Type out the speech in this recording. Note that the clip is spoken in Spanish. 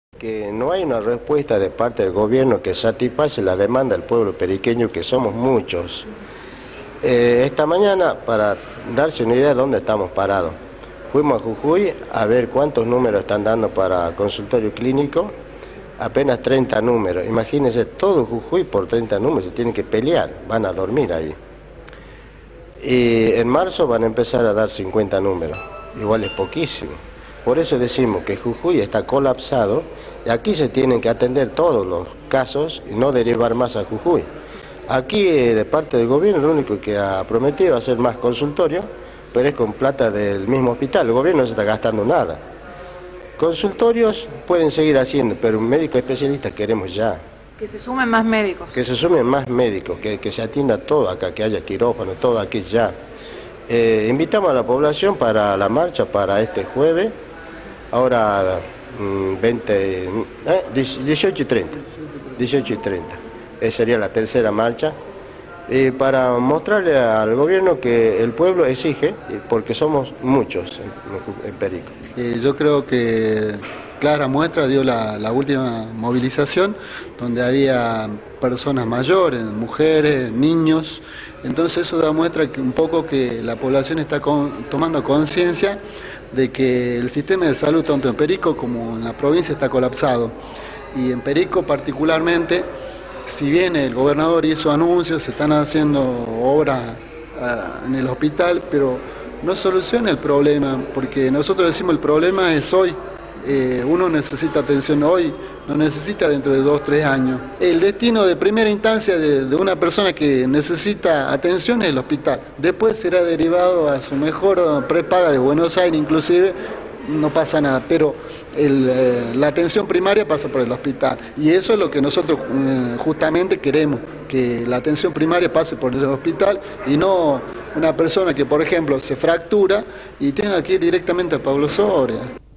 Que no hay una respuesta de parte del gobierno que satisface la demanda del pueblo periqueño, que somos muchos. Esta mañana, para darse una idea de dónde estamos parados, fuimos a Jujuy a ver cuántos números están dando para consultorio clínico, apenas 30 números. Imagínense, todo Jujuy por 30 números, se tienen que pelear, van a dormir ahí. Y en marzo van a empezar a dar 50 números, igual es poquísimo. Por eso decimos que Jujuy está colapsado y aquí se tienen que atender todos los casos y no derivar más a Jujuy. Aquí de parte del gobierno lo único que ha prometido es hacer más consultorios, pero es con plata del mismo hospital, el gobierno no se está gastando nada. Consultorios pueden seguir haciendo, pero un médico especialista queremos ya. Que se sumen más médicos. Que se sumen más médicos, que se atienda todo acá, que haya quirófano, todo aquí ya. Invitamos a la población para la marcha para este jueves. Ahora 18 y 30, 18 y 30, esa sería la tercera marcha, para mostrarle al gobierno que el pueblo exige, porque somos muchos en Perico. Yo creo que clara muestra dio la última movilización, donde había personas mayores, mujeres, niños. Entonces eso da muestra que un poco que la población está tomando conciencia de que el sistema de salud tanto en Perico como en la provincia está colapsado. Y en Perico particularmente, si bien el gobernador hizo anuncios, se están haciendo obras en el hospital, pero no soluciona el problema, porque nosotros decimos el problema es hoy. Uno necesita atención hoy, no necesita dentro de 2 o 3 años. El destino de primera instancia de una persona que necesita atención es el hospital. Después será derivado a su mejor prepaga de Buenos Aires, inclusive, no pasa nada, pero la atención primaria pasa por el hospital. Y eso es lo que nosotros justamente queremos, que la atención primaria pase por el hospital y no una persona que, por ejemplo, se fractura y tenga que ir directamente a Pablo Soria.